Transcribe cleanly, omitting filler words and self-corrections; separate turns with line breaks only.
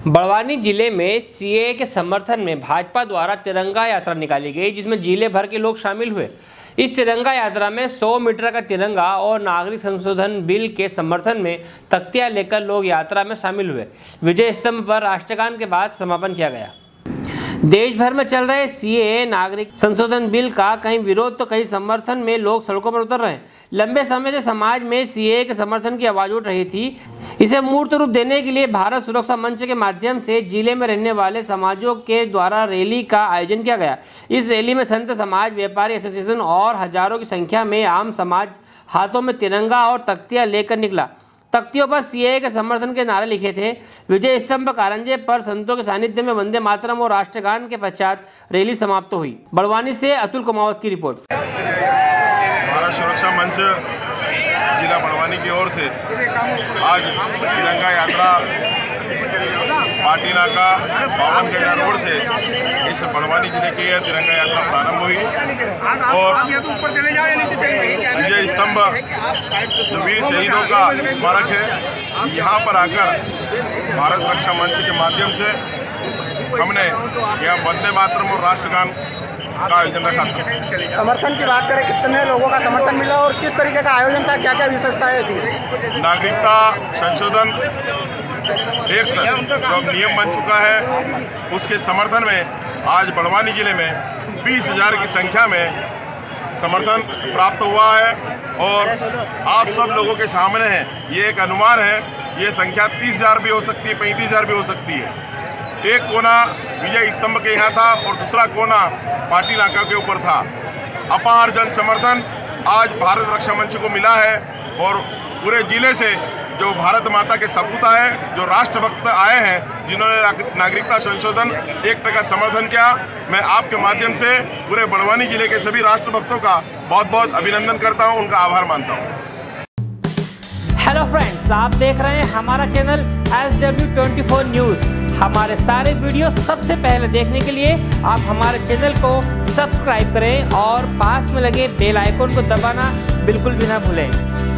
बड़वानी जिले में सीएए के समर्थन में भाजपा द्वारा तिरंगा यात्रा निकाली गई, जिसमें जिले भर के लोग शामिल हुए। इस तिरंगा यात्रा में 100 मीटर का तिरंगा और नागरिक संशोधन बिल के समर्थन में तख्तियां लेकर लोग यात्रा में शामिल हुए। विजय स्तंभ पर राष्ट्रगान के बाद समापन किया गया। देश भर में चल रहे सीएए नागरिक संशोधन बिल का कहीं विरोध तो कहीं समर्थन में लोग सड़कों पर उतर रहे हैं। लंबे समय से समाज में सीएए के समर्थन की आवाज उठ रही थी। इसे मूर्त रूप देने के लिए भारत सुरक्षा मंच के माध्यम से जिले में रहने वाले समाजों के द्वारा रैली का आयोजन किया गया। इस रैली में संत समाज, व्यापारी एसोसिएशन और हजारों की संख्या में आम समाज हाथों में तिरंगा और तख्तियां लेकर निकला। तख्तियों पर सीएए के समर्थन के नारे लिखे थे। विजय स्तंभ कारंजे पर संतों के सानिध्य में वंदे मातरम और राष्ट्रगान के पश्चात रैली समाप्त हुई। बड़वानी से अतुल कुमावत की रिपोर्ट।
भारत सुरक्षा मंच जिला बड़वानी की ओर से आज तिरंगा यात्रा पार्टी नाका 52 रोड से इस बड़वानी जिले की यह तिरंगा यात्रा प्रारंभ हुई और विजय स्तंभ जो वीर शहीदों का स्मारक है, यहाँ पर आकर भारत रक्षा मंच के माध्यम से हमने यहाँ वंदे मातरम और राष्ट्रगान का आयोजन रखा था।
समर्थन की बात करें, कितने लोगों का समर्थन मिला और किस तरीके का आयोजन था, क्या क्या विशेषताएं थी?
नागरिकता संशोधन एक जो नियम बन चुका है, उसके समर्थन में आज बड़वानी जिले में 20,000 की संख्या में समर्थन प्राप्त हुआ है और आप सब लोगों के सामने है। ये एक अनुमान है, ये संख्या 30,000 भी हो सकती है, 35,000 भी हो सकती है। एक कोना विजय स्तंभ के यहाँ था और दूसरा कोना पार्टी नाका के ऊपर था। अपार जन समर्थन आज भारत रक्षा मंच को मिला है और पूरे जिले से जो भारत माता के सपूत आए, जो राष्ट्रभक्त आए हैं, जिन्होंने नागरिकता संशोधन एक्ट का समर्थन किया, मैं आपके माध्यम से पूरे बड़वानी जिले के सभी राष्ट्रभक्तों का बहुत बहुत अभिनंदन करता हूं, उनका आभार मानता हूं।
हेलो फ्रेंड्स, आप देख रहे हैं हमारा चैनल SW24 न्यूज। हमारे सारे वीडियो सबसे पहले देखने के लिए आप हमारे चैनल को सब्सक्राइब करें और पास में लगे बेल आइकन को दबाना बिल्कुल भी ना भूलें।